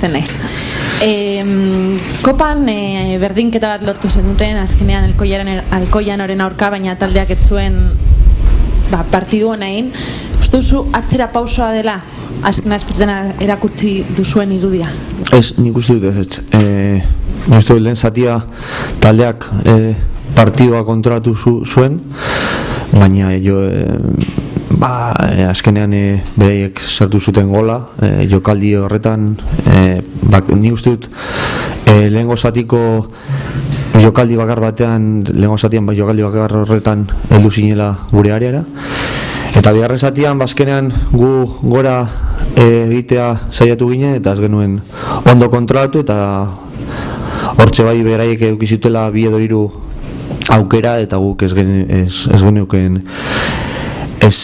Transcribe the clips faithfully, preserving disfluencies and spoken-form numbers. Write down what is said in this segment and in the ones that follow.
ikusten naiz. E, kopan e, berdinketa bat lortu zenuten, azkenean Alkoianoren aurka, baina taldeak ez zuen ba, partidu honain. Uste duzu atzera pausoa dela, azken azperten erakutsi duzuen irudia? Ez, nik uste dut ez ez. E, nik uste dut lehen zatia taldeak e, partidua kontrolatu zu, zuen, baina jo... E, Ba, e, azkenean e, bereiek sartu zuten gola, e, jokaldi horretan, e, bak, ni uste dut e, lehengo zatiko jokaldi bakar batean, lehengo zatian jokaldi bakar horretan heldu zinela gure areara, eta bigarren zatian, bazkenean gu gora e, egitea saiatu ginen, eta ez genuen ondo kontrolatu, eta hortxe bai beraiek eukizutela bi edo hiru aukera, eta guk ez, gen, ez, ez genuken ez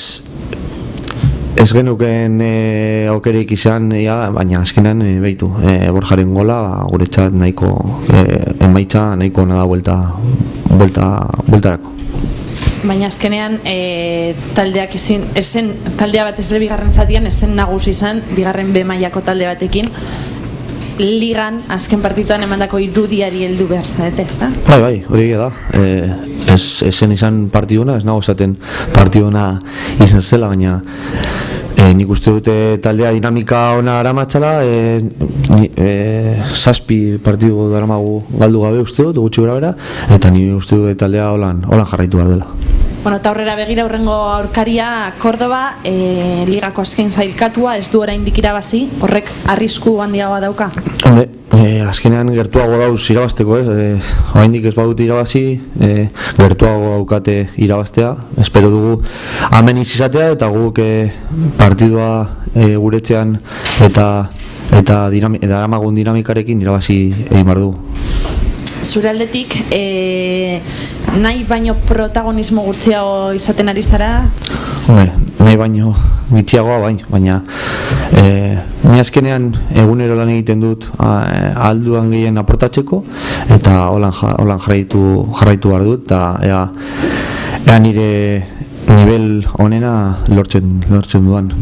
ez genuken e, aukerik izan, ja, baina azkenan e, behitu, e, Borjaren gola guretzat nahiko e, emaitza nahiko nada buelta buelta bueltarako. Baina azkenean e, taldeak ezin, ezen taldea bat ez le bigarren zatian ezen nagusi izan, bigarren B mailako talde batekin ligan azken partituan emandako irudiari heldu behar zaete, ez da? Bai, bai, hori da. E, ez, ezen izan partiduna, ez nago esaten partiduna izan zela, baina e, nik uste dute taldea dinamika ona aramatxala, e, e, zazpi partidu daramagu galdu gabe uste dut, gutxi gora bera, eta ni uste dute taldea holan, holan jarraitu behar dela. Bueno, eta aurrera begira aurrengo aurkaria Kordoba, e, ligako azken zailkatua, ez du oraindik irabazi, horrek arrisku handiagoa dauka? Hombre, e, azkenean gertuago dauz irabazteko, ez? E, oraindik ez badute irabazi, e, gertuago daukate irabaztea, espero dugu ameniz izatea, eta guk e, partidua e, guretzean eta eta daramagun dinamikarekin irabazi egin behar du. Zure aldetik, e, nahi baino protagonismo gutxiago izaten ari zara? Hombre, nahi baino gutxiagoa bain, baina e, ni azkenean egunero lan egiten dut alduan gehien aportatzeko, eta holan, holan jarraitu, jarraitu behar dut, eta ea, ea nire nivel honena lortzen, lortzen duan.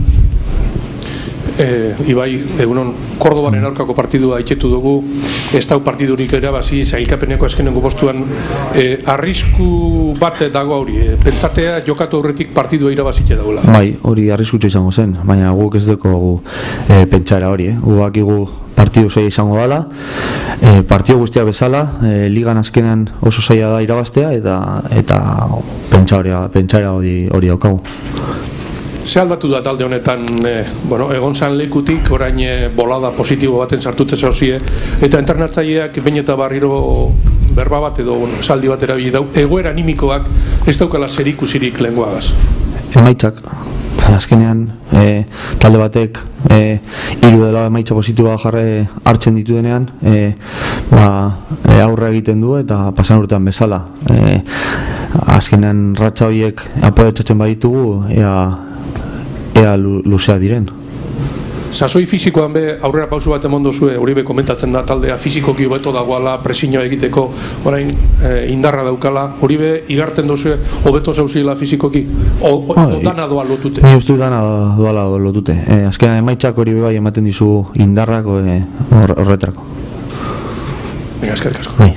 E, Ibai, egunon, Kordobaren aurkako partidua aitzetu dugu, ez dau partidurik erabazi, zailkapeneko azkenengo postuan, e, arrisku bat dago hori, e, pentsatea jokatu horretik partidua irabazitxe dagoela. Bai, hori arriskutxo izango zen, baina guk ez dugu e, pentsara hori, eh? Guk igu partidu zaila izango dela, e, partidu guztia bezala, e, ligan azkenan oso zaila da irabaztea, eta, eta pentsara hori, hori daukagu. Ze aldatu da talde honetan, eh, bueno, egon zan lekutik, orain eh, bolada positibo baten sartute zauzie, eta internatzaileak bain eta barriro berba bat edo bueno, esaldi bat erabili dau, egoera animikoak ez daukala zer ikusirik lehengoagaz. Emaitzak, azkenean e, talde batek e, hiru dela emaitza positiboa jarre hartzen ditu denean, e, ba, e, aurre egiten du eta pasan urtean bezala. E, azkenean ratxa horiek apoiatzatzen baditugu, ea ea luzea diren. Sasoi fisikoan be aurrera pausu bat emon dozue, hori be komentatzen da taldea fisikoki hobeto dagoala presioa egiteko, orain e, indarra daukala, hori be igarten dozue hobeto zauziela fisikoki, o, o, o dana doa lotute? Ni uste dana doala lotute. E, azkenean emaitzak hori be bai ematen dizu indarrak horretrako. Venga, eskerrik asko. Bai.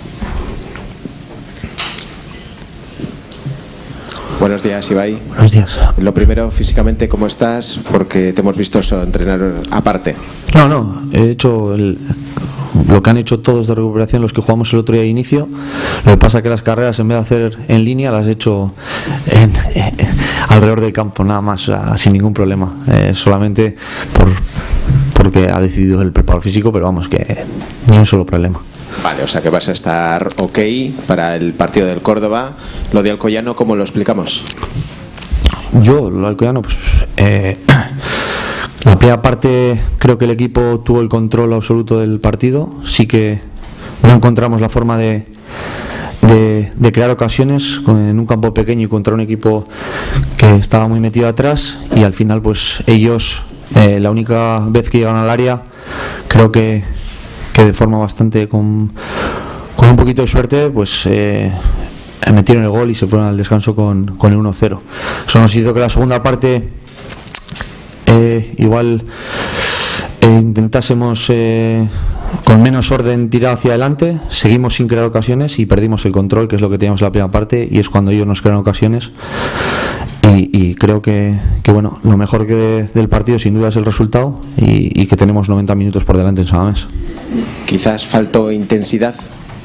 Buenos días, Ibai. Buenos días. Lo primero, físicamente, ¿cómo estás? Porque te hemos visto eso, entrenar aparte. No, no, he hecho el, lo que han hecho todos de recuperación los que jugamos el otro día de inicio. Lo que pasa es que las carreras, en vez de hacer en línea, las he hecho en, en, alrededor del campo, nada más, sin ningún problema. Eh, solamente por, porque ha decidido el preparador físico, pero vamos, que ni un solo problema. Vale, o sea que vas a estar ok para el partido del Córdoba. Lo de Alcoyano, ¿cómo lo explicamos? Yo, lo de Alcoyano, pues eh, la primera parte creo que el equipo tuvo el control absoluto del partido. Sí que no encontramos la forma de, de, de crear ocasiones en un campo pequeño y contra un equipo que estaba muy metido atrás, y al final pues ellos, eh, la única vez que llegaron al área, creo que que de forma bastante con, con un poquito de suerte pues eh, metieron el gol y se fueron al descanso con, con el uno cero. Eso nos hizo que la segunda parte eh, igual eh, intentásemos eh, con menos orden tirar hacia adelante. Seguimos sin crear ocasiones y perdimos el control, que es lo que teníamos en la primera parte, y es cuando ellos nos crean ocasiones. Y, y creo que, que bueno, lo mejor que de, del partido sin duda es el resultado, y, y que tenemos noventa minutos por delante en Samamés. Quizás faltó intensidad.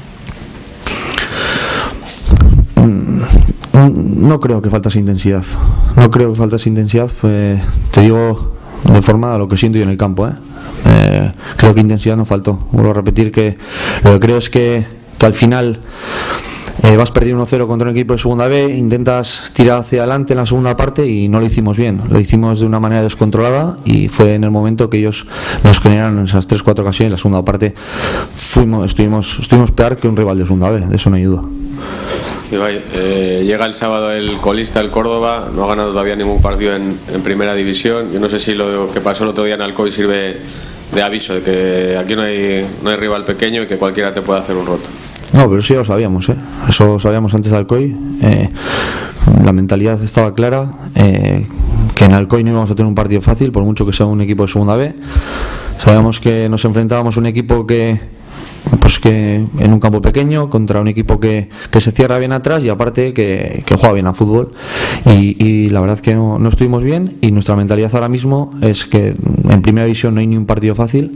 No creo que faltase intensidad. No creo que faltase intensidad. Pues te digo de forma a lo que siento yo en el campo, ¿eh? Eh, creo que intensidad no faltó. Vuelvo a repetir que lo que creo es que, que al final eh, vas perdiendo uno cero contra un equipo de segunda B, intentas tirar hacia adelante en la segunda parte y no lo hicimos bien. Lo hicimos de una manera descontrolada y fue en el momento que ellos nos generaron esas tres cuatro ocasiones. La segunda parte fuimos, estuvimos, estuvimos peor que un rival de segunda B, de eso no hay duda. Ibai, eh, llega el sábado el colista, el Córdoba, no ha ganado todavía ningún partido en, en primera división. Yo no sé si lo que pasó el otro día en Alcoy sirve de aviso, de que aquí no hay, no hay rival pequeño y que cualquiera te puede hacer un roto. No, pero eso ya lo sabíamos, ¿eh? Eso lo sabíamos antes de Alcoy. Eh, la mentalidad estaba clara, eh, que en Alcoy no íbamos a tener un partido fácil, por mucho que sea un equipo de segunda B. Sabíamos que nos enfrentábamos a un equipo que pues que en un campo pequeño contra un equipo que, que se cierra bien atrás y aparte que, que juega bien a fútbol, y, y la verdad que no, no estuvimos bien, y nuestra mentalidad ahora mismo es que en primera división no hay ni un partido fácil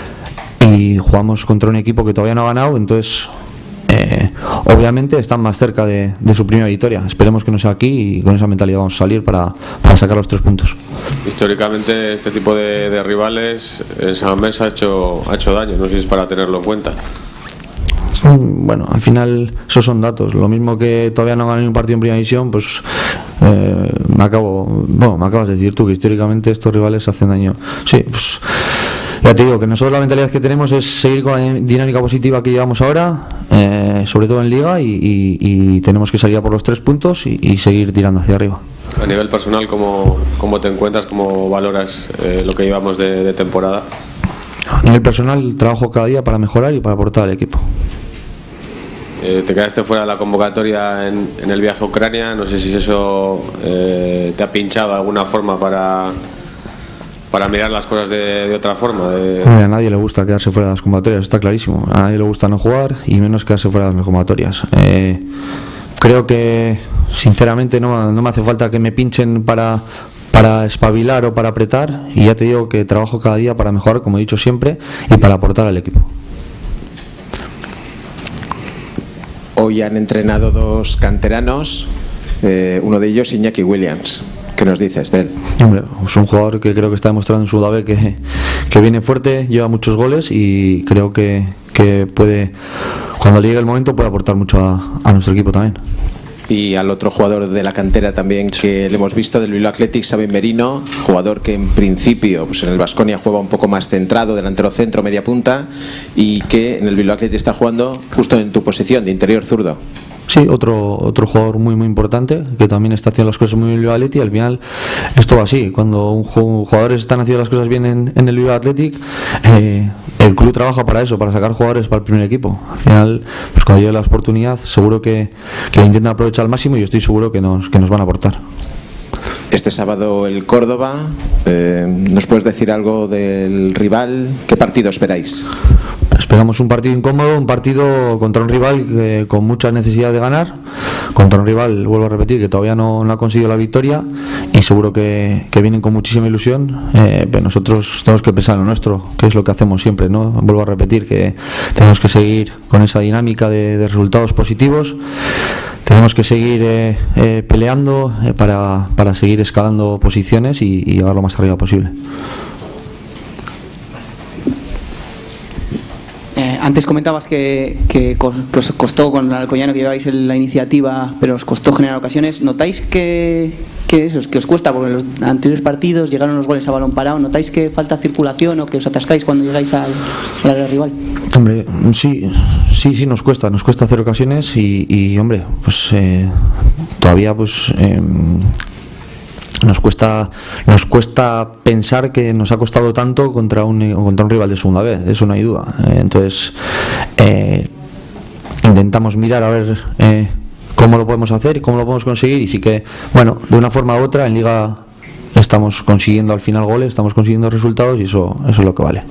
y jugamos contra un equipo que todavía no ha ganado. Entonces eh, obviamente están más cerca de, de su primera victoria. Esperemos que no sea aquí y con esa mentalidad vamos a salir para, para sacar los tres puntos. Históricamente este tipo de, de rivales en Samamés ha hecho, ha hecho daño, no sé si es para tenerlo en cuenta. Bueno, al final esos son datos. Lo mismo que todavía no ganan un partido en primera división, pues eh, me acabo, bueno, me acabas de decir tú que históricamente estos rivales hacen daño. Sí, pues ya te digo que nosotros la mentalidad que tenemos es seguir con la dinámica positiva que llevamos ahora, eh, sobre todo en Liga, y, y, y tenemos que salir a por los tres puntos y, y seguir tirando hacia arriba. A nivel personal, ¿cómo, cómo te encuentras? ¿Cómo valoras eh, lo que llevamos de, de temporada? A nivel personal, trabajo cada día para mejorar y para aportar al equipo. Eh, te quedaste fuera de la convocatoria en, en el viaje a Ucrania, no sé si eso eh, te ha pinchado de alguna forma para, para mirar las cosas de, de otra forma. De... A nadie le gusta quedarse fuera de las convocatorias, está clarísimo. A nadie le gusta no jugar y menos quedarse fuera de las convocatorias. Eh, creo que sinceramente no, no me hace falta que me pinchen para, para espabilar o para apretar, y ya te digo que trabajo cada día para mejorar, como he dicho siempre, y para aportar al equipo. Hoy han entrenado dos canteranos, eh, uno de ellos Iñaki Williams. ¿Qué nos dices de él? Hombre, es un jugador que creo que está demostrando en su Dabe que, que viene fuerte, lleva muchos goles y creo que, que puede, cuando llegue el momento, puede aportar mucho a, a nuestro equipo también. Y al otro jugador de la cantera también que le hemos visto, del Bilbao Athletic, Xavi Merino, jugador que en principio pues en el Baskonia juega un poco más centrado, delantero centro, media punta, y que en el Bilbao Athletic está jugando justo en tu posición de interior zurdo. Sí, otro otro jugador muy muy importante que también está haciendo las cosas muy bien en el Bilbao Athletic. Al final esto va así, cuando un jugadores están haciendo las cosas bien en, en el Bilbao Athletic, eh, el club trabaja para eso, para sacar jugadores para el primer equipo. Al final, pues cuando llegue la oportunidad, seguro que, que la intentan aprovechar al máximo y estoy seguro que nos, que nos van a aportar. Este sábado el Córdoba, eh, ¿nos puedes decir algo del rival? ¿Qué partido esperáis? Esperamos un partido incómodo, un partido contra un rival que, con mucha necesidad de ganar, contra un rival, vuelvo a repetir, que todavía no, no ha conseguido la victoria, y seguro que, que vienen con muchísima ilusión. Eh, pero nosotros tenemos que pensar en lo nuestro, que es lo que hacemos siempre, ¿no? Vuelvo a repetir que tenemos que seguir con esa dinámica de, de resultados positivos. Tenemos que seguir eh, eh, peleando eh, para, para seguir escalando posiciones y, y llegar lo más arriba posible. Eh, antes comentabas que, que, que os costó con el Alcoyano, que lleváis la iniciativa, pero os costó generar ocasiones. ¿Notáis que, que eso, que os cuesta? Porque en los anteriores partidos llegaron los goles a balón parado. ¿Notáis que falta circulación o que os atascáis cuando llegáis al, al área rival? Hombre, sí, sí, sí nos cuesta, nos cuesta hacer ocasiones y, y hombre, pues eh, todavía pues eh, nos cuesta, nos cuesta pensar que nos ha costado tanto contra un contra un rival de segunda vez, eso no hay duda. Eh, entonces eh, intentamos mirar a ver eh, cómo lo podemos hacer y cómo lo podemos conseguir, y sí que, bueno, de una forma u otra en Liga estamos consiguiendo al final goles, estamos consiguiendo resultados y eso, eso es lo que vale.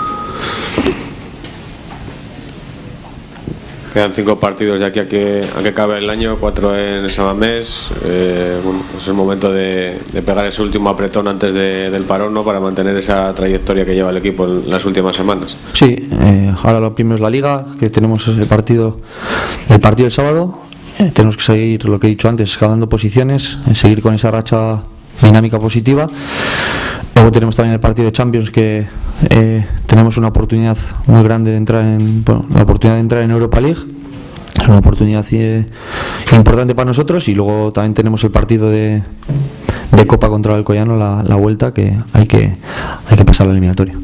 Quedan cinco partidos de aquí a que, a que acabe el año, cuatro en Samamés. Eh, bueno, es el momento de, de pegar ese último apretón antes de, del parón, ¿no? Para mantener esa trayectoria que lleva el equipo en las últimas semanas. Sí, eh, ahora lo primero es la Liga, que tenemos el partido, el partido el sábado. Eh, tenemos que seguir, lo que he dicho antes, escalando posiciones, eh, seguir con esa racha dinámica positiva. Luego tenemos también el partido de Champions, que eh, tenemos una oportunidad muy grande de entrar en, bueno, la oportunidad de entrar en Europa League. Es una oportunidad eh, importante para nosotros. Y luego también tenemos el partido de, de Copa contra el Alcoyano, la, la vuelta, que hay que hay que pasar la eliminatoria.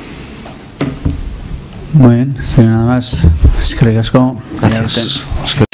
Muy bien, sin nada más. Es que ricasco. Gracias. Es que